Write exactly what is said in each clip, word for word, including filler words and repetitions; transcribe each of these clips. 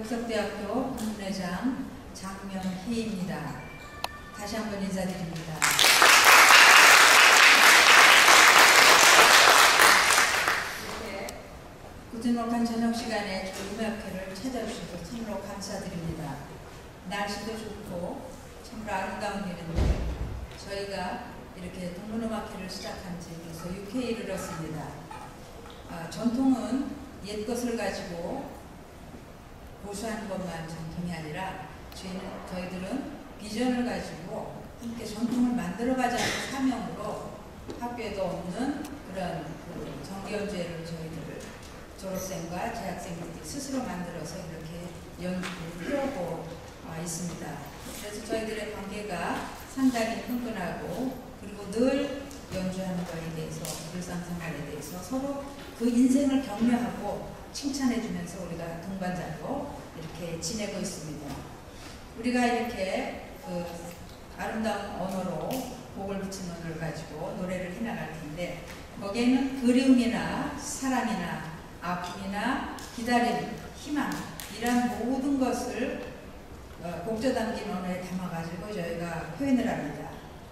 덕석대학교 국문회장 장명희입니다. 다시 한번 인사드립니다. 이렇게 고즈넉한 저녁 시간에 음악회를 찾아주셔서 참으로 감사드립니다. 날씨도 좋고 참으로 아름다운 일인데 저희가 이렇게 동문음악회를 시작한 지 벌써 육 회에 이르렀습니다. 아, 전통은 옛 것을 가지고 고수하는 것만 전통이 아니라 저희는, 저희들은 비전을 가지고 함께 전통을 만들어가자는 사명으로 학교에도 없는 그런 그 정기연주회를 저희들 졸업생과 재학생들이 스스로 만들어서 이렇게 연주를 해오고 어, 있습니다. 그래서 저희들의 관계가 상당히 끈끈하고 그리고 늘 연주하는 것에 대해서 일상생활에 대해서 서로 그 인생을 격려하고 칭찬해주면서 우리가 동반자로 이렇게 지내고 있습니다. 우리가 이렇게 그 아름다운 언어로 곡을 붙인 언어를 가지고 노래를 해나갈 텐데 거기에는 그리움이나 사랑이나 아픔이나 기다림, 희망 이런 모든 것을 어, 곡조 담긴 언어에 담아가지고 저희가 표현을 합니다.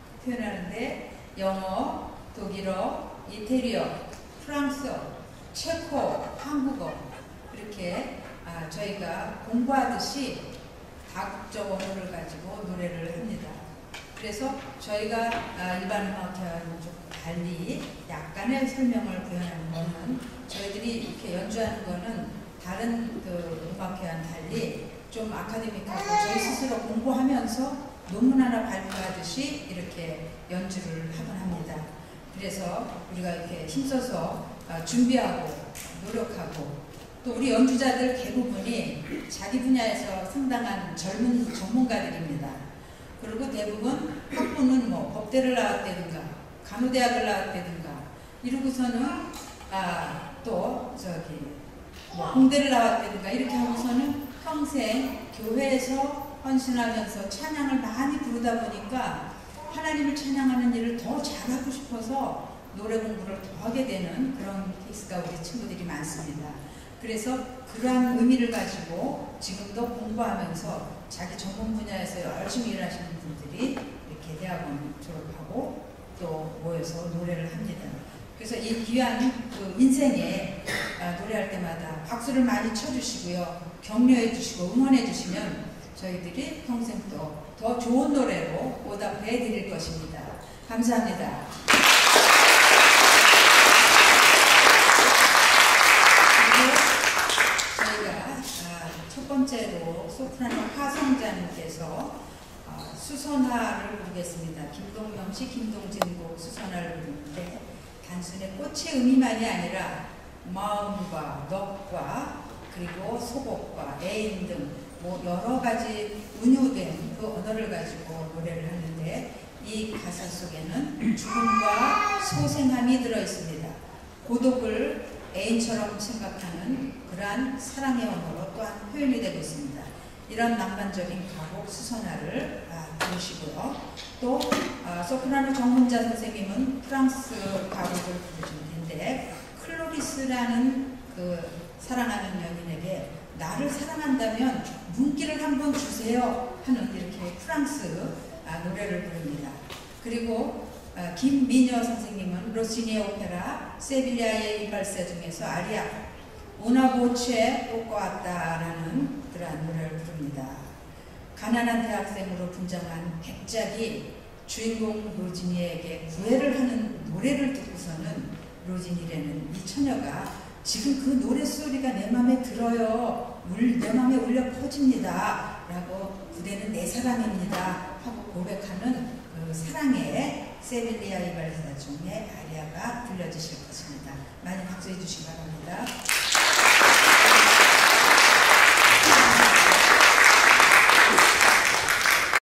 표현하는데 영어, 독일어, 이태리어, 프랑스어, 체코, 한국어 이렇게 아, 저희가 공부하듯이 다국적 언어를 가지고 노래를 합니다. 그래서 저희가 아, 일반 음악회와는 좀 달리 약간의 설명을 구현하는 거는 저희들이 이렇게 연주하는 거는 다른 그 음악회와는 달리 좀 아카데믹하고 저희 스스로 공부하면서 논문 하나 발표하듯이 이렇게 연주를 하곤 합니다. 그래서 우리가 이렇게 힘써서 준비하고 노력하고 또 우리 연주자들 대부분이 자기 분야에서 상당한 젊은 전문가들입니다. 그리고 대부분 학부는 뭐 법대를 나왔다든가 간호대학을 나왔다든가 이러고서는 아, 또 저기 뭐 공대를 나왔다든가 이렇게 하고서는 평생 교회에서 헌신하면서 찬양을 많이 부르다 보니까 하나님을 찬양하는 일을 더 잘하고 싶어서 노래 공부를 더 하게 되는 그런 케이스가 우리 친구들이 많습니다. 그래서 그러한 의미를 가지고 지금도 공부하면서 자기 전문 분야에서 열심히 일하시는 분들이 이렇게 대학원 졸업하고 또 모여서 노래를 합니다. 그래서 이 귀한 그 인생에 아, 노래할 때마다 박수를 많이 쳐주시고요. 격려해 주시고 응원해 주시면 저희들이 평생 또 더 좋은 노래로 보답해 드릴 것입니다. 감사합니다. 저희가 아, 첫 번째로 소프라노 하성자님께서 아, 수선화를 부르겠습니다. 김동명 씨, 김동진 곡 수선화를 부르는데 단순히 꽃의 의미만이 아니라 마음과 넋과 그리고 소곡과 애인 등 뭐 여러 가지 은유된 그 언어를 가지고 노래를 하는데 이 가사 속에는 죽음과 소생함이 들어 있습니다. 고독을 애인처럼 생각하는 그러한 사랑의 언어로 또한 표현이 되고 있습니다. 이런 낭만적인 가곡 수선화를 아, 부르시고요. 또 아, 소프라노 정문자 선생님은 프랑스 가곡을 부르실 텐데 클로리스라는 그 사랑하는 연인에게 나를 사랑한다면 문기를 한번 주세요 하는 이렇게 프랑스 아, 노래를 부릅니다. 그리고 아, 김민여 선생님은 로시니의 오페라 세빌리아의 이발사 중에서 아리아 우나보체 꽃과왔다라는 그러한 노래를 부릅니다. 가난한 대학생으로 분장한 백작이 주인공 로지니에게 구애를 하는 노래를 듣고서는 로지니라는 이 처녀가 지금 그 노랫소리가 내 맘에 들어요. 울, 내 맘에 울려 퍼집니다. 라고 그대는 내 사랑입니다. 하고 고백하는 그 사랑의 세빌리아 이발사 중에 아리아가 들려주실 것입니다. 많이 박수해 주시기 바랍니다.